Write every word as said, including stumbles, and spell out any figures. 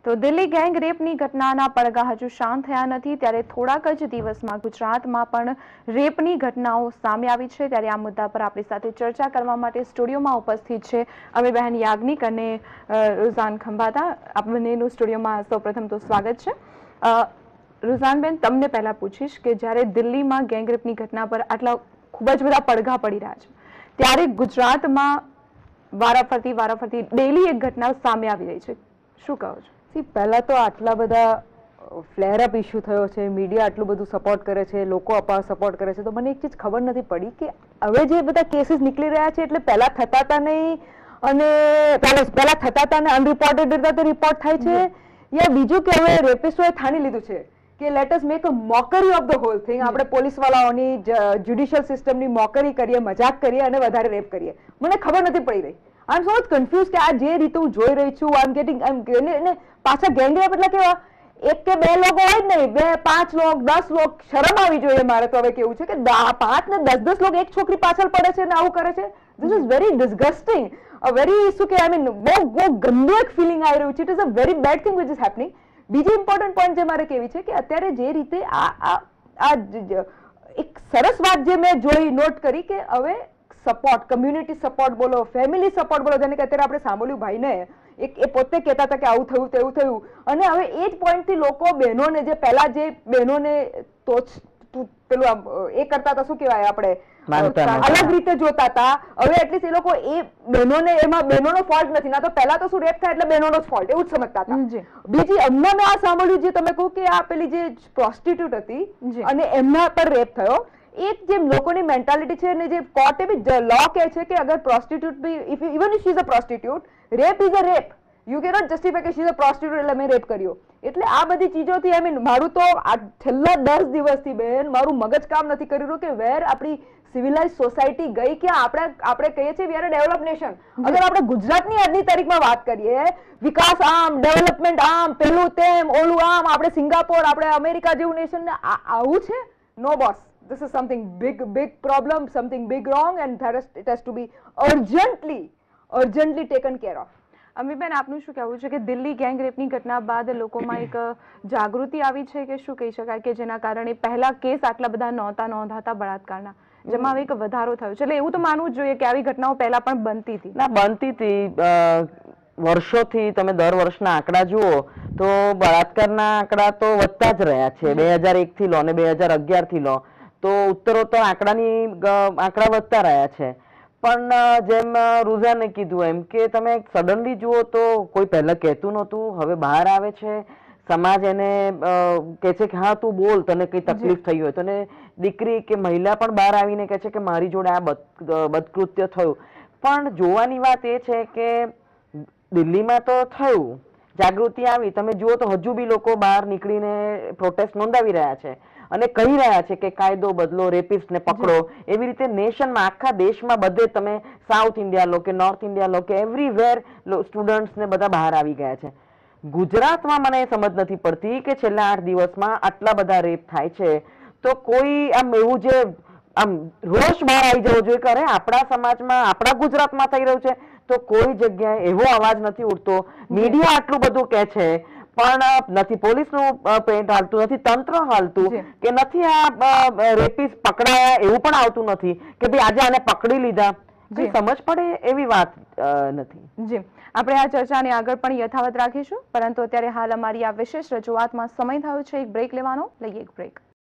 તો દિલ્હી ગેંગ રેપની ઘટનાના પડઘા હજુ શાંત થયા નથી ત્યારે થોડાક જ દિવસમાં ગુજરાતમાં પણ રેપની ઘટનાઓ સામે આવી છે ત્યારે આ મુદ્દા પર આપણી સાથે ચર્ચા કરવા માટે સ્ટુડિયોમાં ઉપસ્થિત છે અમીબહેન યાજ્ઞિક અને રૂઝાન ખંભાતા આપ બંનેનું સ્ટુડિયોમાં સૌપ્રથમ તો સ્વાગત છે રૂઝાનબેન તમને પહેલા પૂછીશ કે જ્યારે દિલ્હીમાં ગેંગ રેપની ઘટના પર આટલા ખૂબ જ બધા પડઘા પડી રહ્યા છે ત્યારે ગુજરાતમાં વારાફરતી વારાફરતી ડેલી એક ઘટના સામે આવી રહી છે શું કહો છો? પહેલા તો આટલા બધા ફ્લેર અપ ઇશ્યુ થયો છે, મીડિયા આટલું બધું સપોર્ટ કરે છે, લોકો અપાર સપોર્ટ કરે છે, તો મને એક ચીજ ખબર નથી પડી કે હવે જે બધા કેસીસ નીકળી રહ્યા છે એટલે પહેલા થતા હતા નહીં અને પહેલા પહેલા થતા હતા ને અનરિપોર્ટેડ હતા તો રિપોર્ટ થાય છે, યા બીજું કે હવે રેપિસ્ટોએ ઠાણી લીધું છે કે let us make a mockery of the whole thing. આપણે પોલીસ વાળાઓની જ્યુડિશિયલ સિસ્ટમની મોકરી કરીએ, મજાક કરીએ અને વધારે રેપ કરીએ. મને ખબર નથી પડી રહી. આઈ એમ સો મચ કન્ફ્યુઝ કે આ જે રીતે હું જોઈ રહી છું આઈ એમ ગેટિંગ આઈ એમ પાછા ગેંગ રેપ એટલે કેવા એક કે બે લોકો હોય જ નહીં, બે પાંચ લોક દસ લોક. શરમ આવી જોઈએ મારે તો હવે કેવું છે કે પાંચ ને દસ દસ લોકો એક છોકરી પાછળ પડે છે ને આવું કરે છે. This is very disgusting, a very શું કે આઈ મીન બહુ બહુ ગંદુ એક ફિલિંગ આવી રહ્યું છે. It is a very bad thing which is happening. બીજી ઇમ્પોર્ટન્ટ પોઈન્ટ જે મારે કેવી છે કે અત્યારે જે રીતે આ આ એક સરસ વાત જે મેં જોઈ નોટ કરી કે હવે સપોર્ટ, કમ્યુનિટી સપોર્ટ બોલો, ફેમિલી સપોર્ટ બોલો, જેને કે અત્યારે આપણે સાંભળ્યું ભાઈને એક એ પોતે કહેતા હતા કે આવું થયું તેવું થયું અને હવે એ જ પોઈન્ટથી લોકો બહેનોને જે પહેલા જે બહેનોને તો પેલું એ કરતા હતા શું કહેવાય આપણે અલગ રીતે જોતા હતા, હવે એટલીસ્ટ એ લોકો એ બહેનોને એમાં બહેનોનો ફોલ્ટ નથી. ના તો પહેલા તો શું રેપ થાય એટલે બહેનોનો જ ફોલ્ટ એવું જ સમજતા હતા. બીજી હમણાં મેં આ સાંભળ્યું જે તમે કહો કે આ પેલી જે પ્રોસ્ટિટ્યુટ હતી અને એમના પર રેપ થયો, એક જે લોકોની મેન્ટાલિટી છે ને જે કોર્ટે બી લો કહે છે કે અગર prostitute be if even if she is a prostitute, rape is a rape. You cannot justify કે શી ઇઝ અ પ્રોસ્ટિટ્યુટ એટલે મેં રેપ કર્યો. એટલે આ બધી ચીજોથી આઈ મીન મારું તો આ છેલ્લા દસ દિવસથી બેન મારું મગજ કામ નથી કરી રહ્યું કે વેર આપણી સિવિલાઇઝ સોસાયટી ગઈ કે આપણે આપણે કહીએ છીએ we are a develop nation. અગર આપણે ગુજરાતની આજની તારીખમાં વાત કરીએ, વિકાસ આમ, ડેવલપમેન્ટ આમ, પેલું તેમ, ઓલું આમ, આપણે સિંગાપોર, આપણે અમેરિકા જેવું નેશન આવું છે? No boss. This is something big, big problem, something big wrong, and that is, it has to be urgently, urgently taken care of. Amiben આપનું શું કહેવું છે કે દિલ્હી ગેંગ રેપની ઘટના બાદ લોકોમાં એક જાગૃતિ આવી છે કે શું કહી શકાય કે જેના કારણે પહેલા કેસ આટલા બધા નહોતા નોંધાતા બળાત્કારના, જેમાં હવે એક વધારો થયો છે? એટલે એવું તો માનવું જ જોઈએ કે આવી ઘટનાઓ પહેલા પણ બનતી હતી. ના બનતી હતી વર્ષોથી. તમે દર વર્ષના આંકડા જુઓ તો બળાત્કારના આંકડા તો વધતા જ રહ્યા છે. બે હજાર એક થી લો ને બે હજાર અગિયાર થી લો તો ઉત્તરોત્તર આંકડાની આંકડા વધતા રહ્યા છે. પણ જેમ રૂઝાને કીધું એમ કે તમે સડનલી જુઓ તો કોઈ પહેલા કહેતું નહોતું, હવે બહાર આવે છે, સમાજ એને કહે છે કે હા તું બોલ, તને કઈ તકલીફ થઈ હોય. તને દીકરી કે મહિલા પણ બહાર આવીને કહે છે કે મારી જોડે આ બદકૃત્ય થયું. પણ જોવાની વાત એ છે કે દિલ્હીમાં તો થયું, જાગૃતિ આવી, તમે જુઓ તો હજુ બી લોકો બહાર નીકળીને પ્રોટેસ્ટ નોંધાવી રહ્યા છે અને કહી રહ્યા છે કે કાયદો બદલો, રેપિસ્ટ ને પકડો. એવી રીતે નેશનમાં, આખા દેશમાં બધે તમે સાઉથ ઇન્ડિયા લો કે નોર્થ ઇન્ડિયા લો કે એવરીવેર સ્ટુડન્ટ્સ ને બધા બહાર આવી ગયા છે. ગુજરાતમાં મને સમજ નથી પડતી કે છેલ્લા આઠ દિવસમાં આટલા બધા રેપ થાય છે તો કોઈ આમ એવું જે આમ રોષ બહાર આવી જવો જોઈએ કે અરે આપણા સમાજમાં, આપણા ગુજરાતમાં થઈ રહ્યું છે, તો કોઈ જગ્યાએ એવો અવાજ નથી ઉઠતો. મીડિયા આટલું બધું કહે છે પણ નથી પોલીસનું પેન્ટ હાલતું, નથી તંત્ર હાલતું કે નથી આ રેપિસ્ટ પકડાયા એવું પણ આવતું નથી કે ભાઈ આજે આને પકડી લીધા. સમજ પડે એવી વાત નથી. જી, આપણે આ ચર્ચાને આગળ પણ યથાવત રાખીશું, પરંતુ અત્યારે હાલ અમારી આ વિશેષ રજૂઆતમાં સમય થયો છે એક બ્રેક લેવાનો. લઈએ એક બ્રેક.